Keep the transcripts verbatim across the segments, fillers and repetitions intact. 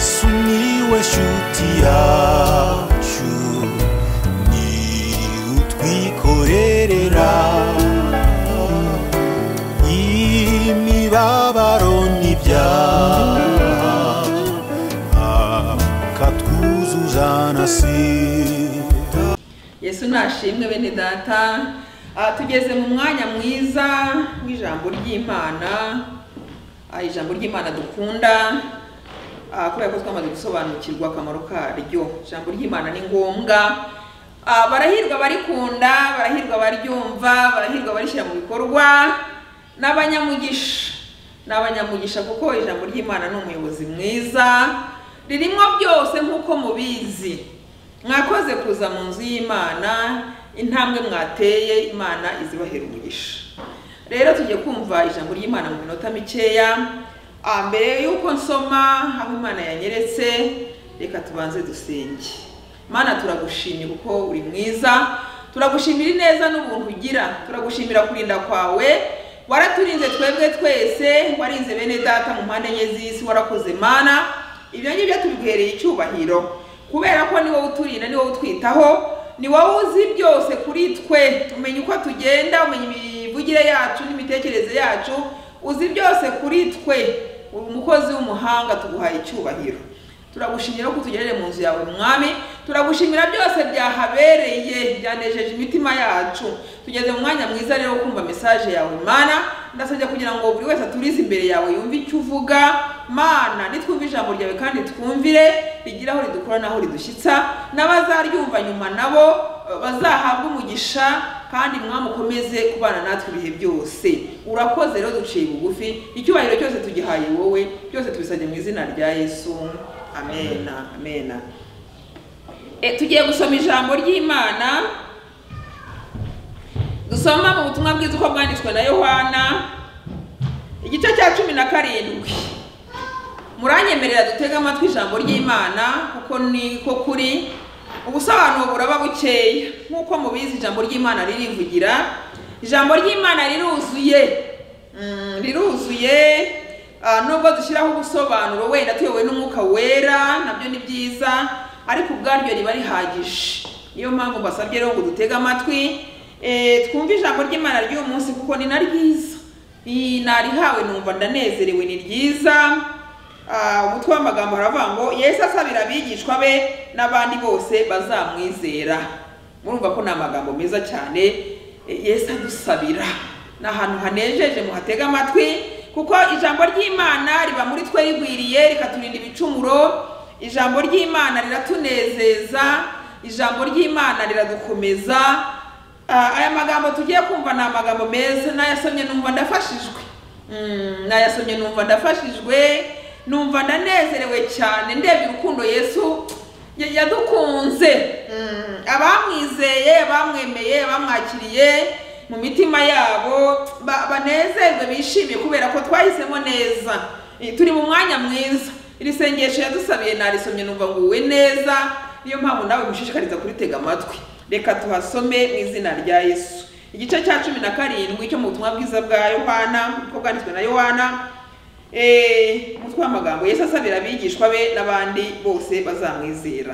Yesu niwe shuti yacu, ni utwikorerera imibabaro n'ibyaha, akatwuzuza na sida. Yesu nashimwe bene data. Tugeze mu mwanya mwiza w'ijambo ry'Imana, ijambo ry'Imana dukunda kubera ko twamaze gusobanukirwa akamaro karyo. Ijambo ry'Imana ni ngombwa, barahirwa barikunda, barahirwa baryumva, barahirwa barishyira mu bikorwa, n'abanyamugisha n'abanyamugisha kuko ijambo ry'Imana ni umuyobozi mwiza, ririmo byose nk'uko mubizi. Mwakoze kuza mu nzu y'Imana, intambwe mwateye Imana izibahera umugisha. Rero tugiye kumva ijambo ry'Imana mu minota mikeya. Mbere yuko nsoma aho Imana yanyeretse, reka tubanze dusenge. Mana, turagushimye kuko uri mwiza, turagushimira neza n'ubuntu ugira, turagushimira kurinda kwawe, waraturinze twebwe twese, warinze bene data mu mpande enye z'isi, warakoze Mana. Ibyo ngibyo tubiguhereye icyubahiro kubera ko ni wowe uturinda, ni wowe utwitaho, ni wowe uzi byose kuri twe. Umenya uko tugenda, umenya imivugire yacu n'imitekerereze yacu, uzi byose kuri twe. Uri umukozi w'umuhanga, tuguhaye icyubahiro. Turagushimira ko tugerere mu nzu yawe Mwami, turagushimira byose byahabereye, byanejeje imitima yacu. Tugeze mu mwanya mwiza rero kumva message yawe Mana. Ndasabye kugira ngo buri wese aturize imbere yawe yumve icyo uvuga Mana, nitwumva ijambo ryawe kandi twumvire, rigira aho ridukura naho ridushyitsa, n'abazaryumva nyuma nabo bazahabwa umugisha, kandi mwamukomeze kubana natwe ibihe byose. Urakoze rero, duciye bugufi, icyubahiro cyose tugihaye wowe, byose tubisabye mu izina rya Yesu. Amen. Amen. E, tugiye gusoma ijambo ry'Imana. Dusoma mu butumwa bwiza uko bwanditswe na Yohana, igice cya cumi na karindwi. Muranyemerera dutega amatwi ijambo ry'Imana kuko niko kuri. Ubusobanuro buraba bukeya, nkuko mubizi ijambo ry'Imana ririvugira. Ijambo ry'Imana riruzuye, mm, riruzuye. Uh, nubwo dushyiraho ubusobanuro wenda tuyobowe n'umwuka wera, nabyo ni byiza, ariko ubwaryo riba rihagije. Niyo mpamvu mbasabye rero ngo dutege amatwi, eh, twumve ijambo ry'Imana ry'uyu munsi kuko ni na ryiza. Narihawe numva ndanezerewe, ni ryiza. Uh, umutwe w'amagambo haravuga ngo Yesu asabira abigishwa be n'abandi bose bazamwizera. Murumva ko ni amagambo meza cyane. Yesu adusabira, n'ahantu hanejeje, muhatega amatwi kuko ijambo ry'Imana riba muri twe rigwiriye, rikaturinda ibicumuro. Ijambo ry'Imana riratunezeza, ijambo ry'Imana riradukomeza. Uh, aya magambo tugiye kumva ni amagambo meza. Nayasomye numva ndafashijwe, mm, nayasomye numva ndafashijwe, numva ndanezerewe cyane ndebye urukundo Yesu yadukunze. Mm, abamwizeye, abamwemeye, abamwakiriye mu mitima yabo banezerwe, bishimiye kubera ko twahisemo neza. Turi mu mwanya mwiza. Iri sengesho yadusabiye narisomye numva nguwe neza, niyo mpamvu nawe mushishikariza kuritega amatwi. Reka tuhasome mu izina rya Yesu. Igice cya cumi na karindwi cyo mu butumwa bwiza bwa Yohana, uko bwanditswe na Yohana. Eh, mutwe w'amagambo Yesu asabira abigishwa be n'abandi bose bazamwizera.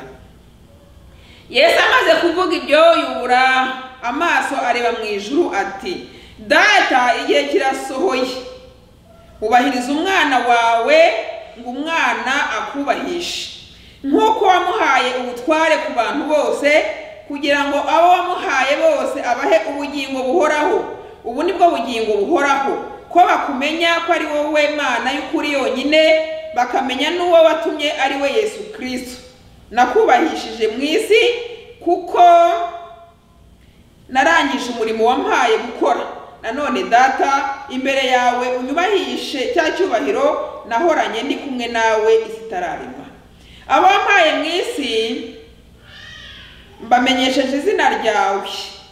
Yesu amaze kuvuga ibyo, yubura amaso areba mu ijuru ati, Data, igihe kirasohoye, ubahiriza umwana wawe ngo umwana akubahishe, nk'uko wamuhaye ubutware ku bantu bose, kugira ngo abo wamuhaye bose abahe ubugingo buhoraho. Ubu nibwo bugingo buhoraho, ko bakumenya ko ari wowe Mana y'ukuri yonyine, bakamenya n'uwo watumye ari we Yesu Kristo. Nakubahishije mu isi kuko narangije umurimo wampaye gukora. Nanone Data, imbere yawe unyubahishe cya cyubahiro nahoranye ndi kumwe nawe isi itararema. Abo wampaye mu isi mbamenyesheje izina ryawe,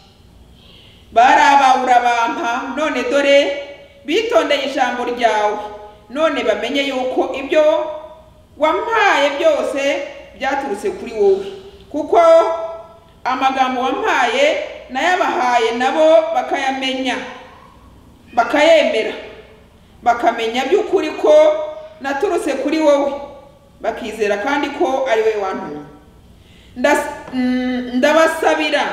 bari abawe urabampa, none dore bitondeye ijambo ryawe. None bamenye yuko ibyo wampaye byose byaturutse kuri wowe, kuko amagambo wampaye nayabahaye nabo bakayamenya, bakayemera, bakamenya by'ukuri ko naturutse kuri wowe. bakizera kandi ko ari we wantumye. Ndabasabira,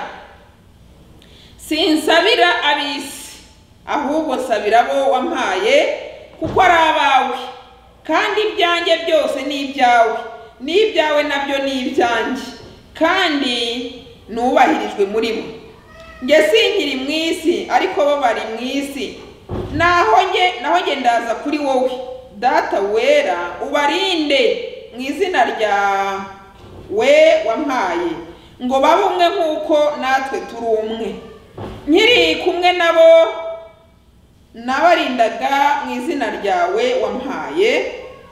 sinsabira ab'isi, ahubwo nsabira abo wampaye, kuko ari abawe, kandi ibyanjye byose ni ibyawe, n'ibyawe nabyo ni ibyanjye, kandi nubahirijwe muri bo. Nge sinkiri mu isi, ariko bo bari mu isi, naho nge naho nge ndaza kuri wowe. Data wera, ubarinde mu izina rya we wampaye, ngo babe umwe nk'uko natwe turi umwe. Nkiri kumwe nabo nabarindaga mu izina ryawe wampaye,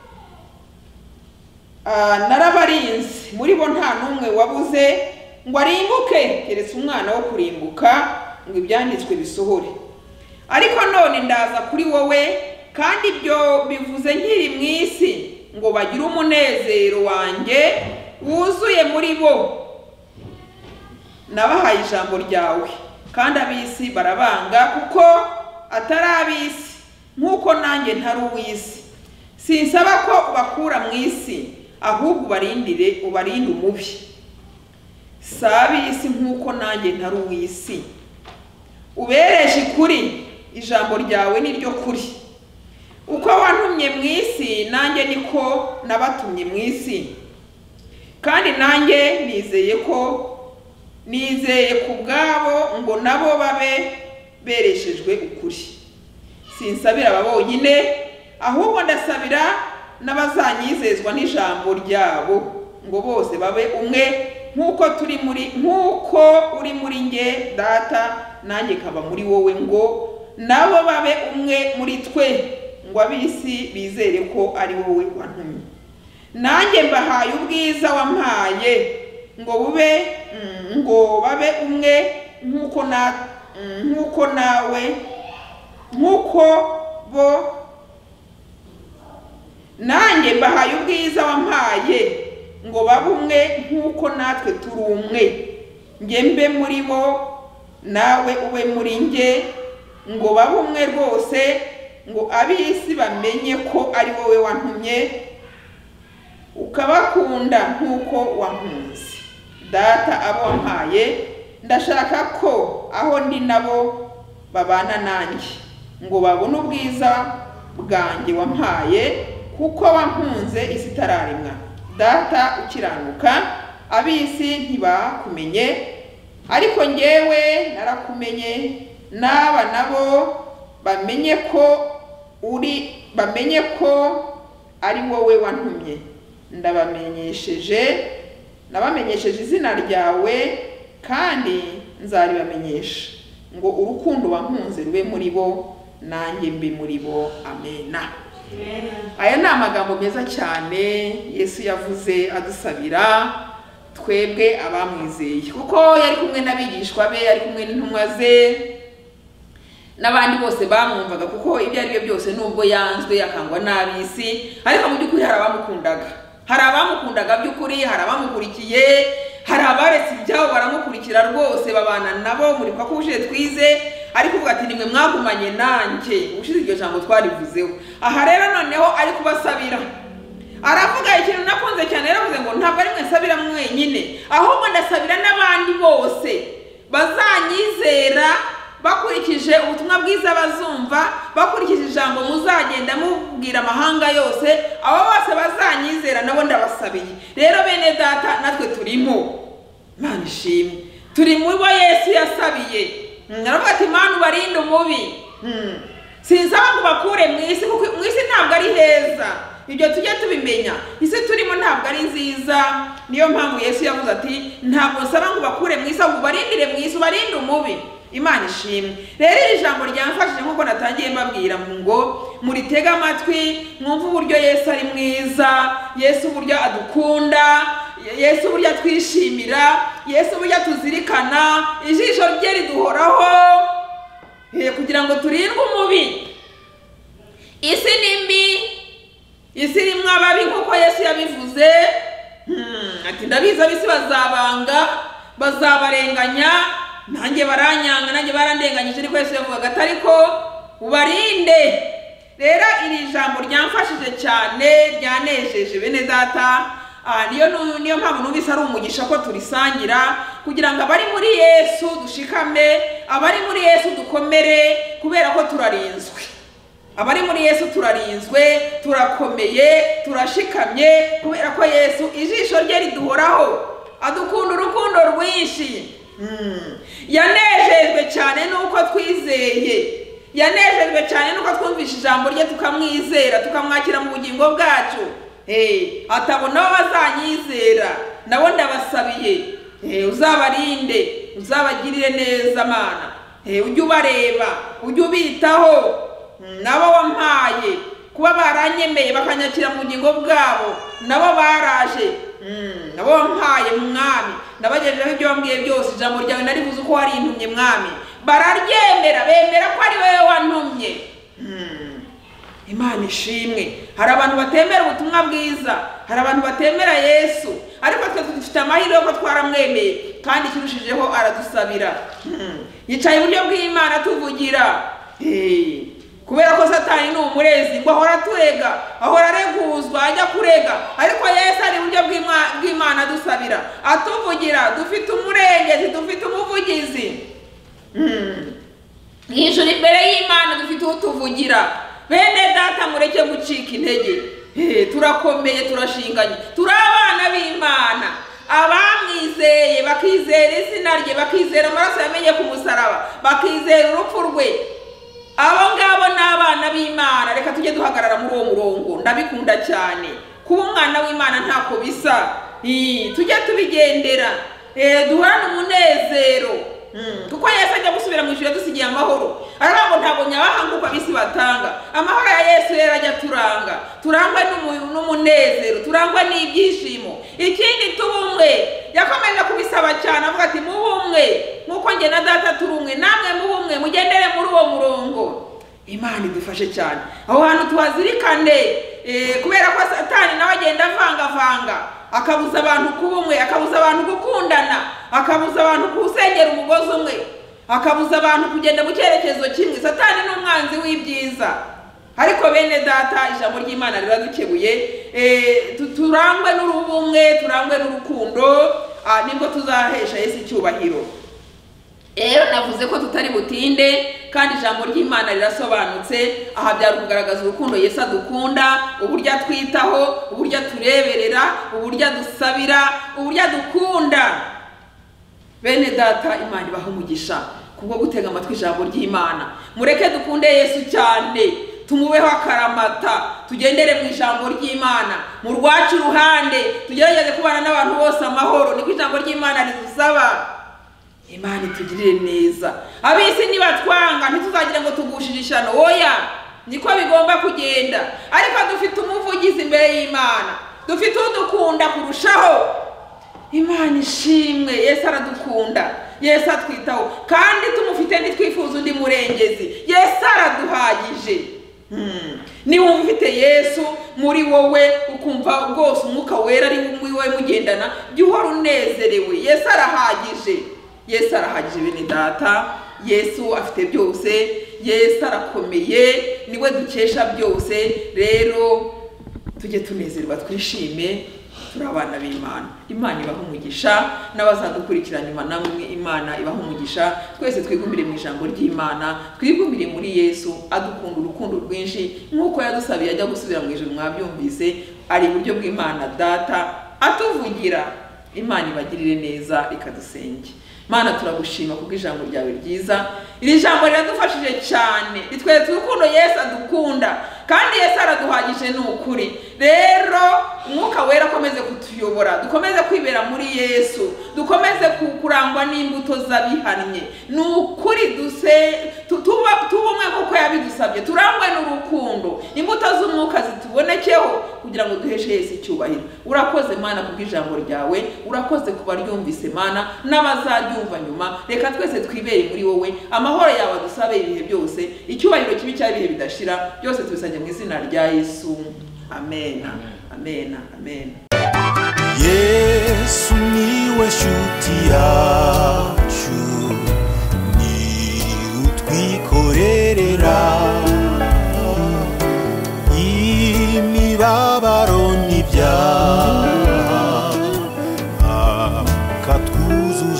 narabarinze, muri bo nta n'umwe wabuze ngo arimbuke, keretse umwana wo kurimbuka, ngo ibyanditswe bisohore. Ariko none ndaza kuri wowe, kandi ibyo bivuze nkiri mu isi, ngo bagire umunezero wanjye wuzuye muri bo. Nabahaye ijambo ryawe, kandi ab'isi barabanga, kuko atari ab'isi, nk'uko nanjye ntari uw'isi. Sinsaba ko ubakura mu isi, ahubwo ubarindire, ubarinde umubi. Si ab'isi nk'uko nanjye ntari uw'isi. Ubereshe ukuri, ijambo ryawe ni ryo kuri. Uko wantumye mu isi, nanjye niko nabatumye mu isi. Kandi nanjye nizeye ko nizeye ku bwabo, ngo nabo babe bereshejwe ukuri. Sinsabira aba bonyine, ahubwo ndasabira n'abazanyizezwa n'ijambo ryabo, ngo bose babe umwe nk'uko turi muri nk'uko uri muri nge Data, nanjye kaba muri wowe, ngo nabo babe umwe muri twe, ngo ab'isi bizere ko ari wowe wantumye. Nanjye mbahaye ubwiza wampaye, ngo bube ngo babe umwe nk'uko na nk'uko nawe nk'uko bo nanjye mbahaye ubwiza wampaye, ngo babe umwe nk'uko natwe turi umwe. Nge mbe muri bo, nawe ube muri nge, ngo babe umwe rwose, ngo ab'isi bamenye ko ari wowe wantumye, ukabakunda nk'uko wankunze. Data, abo wampaye ndashaka ko aho ndi nabo babana nanjye, ngo babone ubwiza bwanjye wampaye, kuko wankunze isi itararemwa. Data ukiranuka, ab'isi ntibakumenye, ariko njyewe narakumenye, n'aba nabo bamenye ko uri bamenye ko ari wowe wantumye. Ndabamenyesheje nabamenyesheje izina ryawe, kandi nzaribamenyesha, ngo urukundo wankunze rube muri bo, nanjye mbe muri bo. Amena. Aya ni amagambo meza cyane Yesu yavuze adusabira twebwe abamwizeye, kuko yari kumwe n'abigishwa be, yari kumwe n'intumwa ze n'abandi bose bamwumvaga, kuko ibyo ari byo byose nubwo yanzwe yakangwa n'ab'isi, ariko mu by'ukuri hari abamukundaga. Hari abamukundaga by'ukuri, hari abamukurikiye, hari abaretse ibyabo baramukurikira rwose, babana nabo muri kwa kuje twize, ariko uvuga ati nimwe mwagumanye nanjye. Ushize iryo jambo twarivuzeho. Aha rero noneho ari kubasabira, aravuga ikintu nakunze cyane, yaravuze ngo ntabwo ari mwe nsabira mwenyine, ahubwo ndasabira n'abandi bose bazanyizera, bakurikije ubutumwa bwiza bazumva, bakurikije ijambo muzagenda mubwira amahanga yose, abo bose bazanyizera nabo ndabasabiye. Rero bene Data, natwe turimo. Imana ishimwe, turi mu bo Yesu yasabiye. Naravuga ati Imana ubarinde umubi. Sinsaba ngo bakure mu isi, kuko mu isi ntabwo ari heza. Ibyo tujye tubimenya. Isi turimo ntabwo ari nziza. Niyo mpamvu Yesu yavuze ati ntabwo nsaba ngo bakure mu isi, ahubwo ubarindire mu isi, ubarinde umubi. Imana ishimwe. Rero iri jambo ryamfashije nk'uko natangiye mbabwira, ngo muritega amatwi, mwumve uburyo Yesu ari mwiza, Yesu uburyo adukunda, Yesu uburyo twishimira, Yesu uburyo tuzirikana, ijisho rye riduhoraho, kugira ngo turindwe umubi. Isi ni mbi, isi irimo ababi nk'uko Yesu yabivuze. Ati ndabizi ab'isi bazabanga, bazabarenganya, nanjye baranyanga, nanjye barandenganyije, ariko Yesu yavugaga ati ariko ubarinde, rero iri jambo ryamfashije cyane, ryanejeje bene data. Ah, niyo niyo mpamvu numvise ari umugisha ko turisangira kugira ngo abari muri Yesu dushikame, abari muri Yesu dukomere kubera ko turarinzwe. Abari muri Yesu turarinzwe, turakomeye, turashikamye kubera ko Yesu ijisho rye riduhoraho, adukunda urukundo rwinshi. Mm. Yanejejwe cyane nuko twizeye, yanejejwe cyane nuko twumvisha ijambo rye tukamwizera, tukamwakira mu bugingo bwacu. Hey, atabona bazanyizera, nabo ndabasabiye. Hey, uzabarinde, uzabagirire neza Mana. Hey, ujye ubareba, ujye ubitaho. Nabo wampaye kuba baranyemeye bakanyakira mu bugingo bwabo, nabo baraje. Mm, nabo wampaye Mwami, nabagejejeho ibyo wambwiye byose, ijambo ryawe narivuze uko wari intumye Mwami. Bararyemera, bemera ko ari wewe wantumye. Mm. Imana ishimwe. Hari abantu batemera ubutumwa bwiza, hari abantu batemera Yesu, ariko twe dufite amahirwe ko twaramwemeye kandi kirushijeho aradusabira. Hmm. Yicaye iburyo bw'Imana tuvugira. Hey. Kubera ko Satani ni umurezi ngo ahora turega, ahora areguzwa ajya kurega, ariko Yesu ari iburyo bw'Imana adusabira, atuvugira. Dufite umurengezi, dufite umuvugizi. Hmm. Yijuru imbere y'Imana dufite utuvugira. Bene data mureke gucika intege. Hey, turakomeye, turashinganye, turi abana b'Imana. Abamwizeye bakizera izina rye, bakizera amaraso yamenye ku musaraba, bakizera urupfu rwe, abo ngabo ni abana b'Imana. Reka tujye duhagarara muri uwo murongo, ndabikunda cyane. Kuba umwana w'Imana ntako bisa. Tujye tubigendera, duhorane umunezero. Mm. Kuko Yesu ajya gusubira mu ijuru yadusigiye amahoro. Aravuga ngo ntabwo nyabaha nk'uko abisi batanga. Amahoro ya Yesu rero ajya turanga, turangwa n'umunezero, turangwa n'ibyishimo. Ikindi tubumwe, yakomeje kubisaba cyane avuga ati mubumwe nk'uko nge na data turumwe, namwe mubumwe mugendere muri uwo murongo. Imana idufashe cyane aho hantu tuhazirikane, eh, kubera ko Satani nawe agenda avanga-vanga, akabuza abantu kubumwe, akabuza abantu gukundana, akabuza abantu kusengera umugozi umwe, akabuza abantu kugenda mu cyerekezo kimwe. Satani ni umwanzi w'ibyiza, ariko bene data ijambo ry'Imana riradukebuye. Eh, turangwe n'urubumwe, turangwe n'urukundo, ah, nibwo tuzahesha Yesu icyubahiro. Rero navuze ko tutari butinde kandi ijambo ry'Imana rirasobanutse. Aha byari kugaragaza urukundo Yesu adukunda, uburyo atwitaho, uburyo tureberera, uburyo dusabira, uburyo dukunda. Bene data Imana ibaha umugisha kubwo gutega amatwi ijambo ry'Imana. Mureke dukunde Yesu cyane, tumubeho akaramata, tugendere mu ijambo ry'Imana, mu rwacu ruhande tugerageze kubana n'abantu bose amahoro, niko ijambo ry'Imana ridusaba. Imana itugirire neza. Abisi nibatwanga ntituzagira ngo tugushije ishano, oya, niko bigomba kugenda. Ariko dufite umuvugizi imbere y'Imana, dufite udukunda kurushaho. Imana ishimwe. Yesu aradukunda, Yesu atwitaho, kandi tumufite ntitwifuza undi murengezi. Yesu araduhagije. Hmm. Ni wumva ufite Yesu muri wowe, ukumva rwose umwuka wera ari muri wowe mugendana, jya uhora unezerewe. Yesu arahagije. Yesu arahagije bene data. Yesu afite byose. Yesu arakomeye, niwe dukesha byose. Rero tujye tunezerwa, twishime, turi abana b'Imana. Imana ibaha umugisha, n'abazadukurikirana nyuma namwe Imana ibaha umugisha. Twese twigumire mu ijambo ry'Imana, twigumire muri Yesu adukunda urukundo rwinshi nk'uko yadusabiye ajya gusubira mu ijuru. Mwabyumvise, ari iburyo bw'Imana Data atuvugira. Imana ibagirire neza, ikadusenge. Mana turagushima kubw'ijambo ryawe ryiza. Iri jambo riradufashije cyane, ritweretse urukundo Yesu adukunda, kandi Yesu araduhagije ni ukuri. Rero umwuka wera akomeze kutuyobora, dukomeze kwibera muri Yesu, dukomeze kurangwa n'imbuto z'abihannye. Ni ukuri duse tuba tubumwe nk'uko yabidusabye, turangwe n'urukundo, imbuto z'umwuka zitubonekeho kugira ngo duheshe Yesu icyubahiro. Urakoze Mana kubw'ijambo ryawe, urakoze kuba ryumvise Mana, n'abazaryumva nyuma. Reka twese twibere muri wowe, amahoro yawe adusabe ibihe byose, icyubahiro kibi cy'ibihe bidashira, byose tubisabye mu izina rya Yesu. Amen. Amen. Amen. Yesu niwe shuti yacu, ni utwikorerera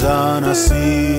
sana si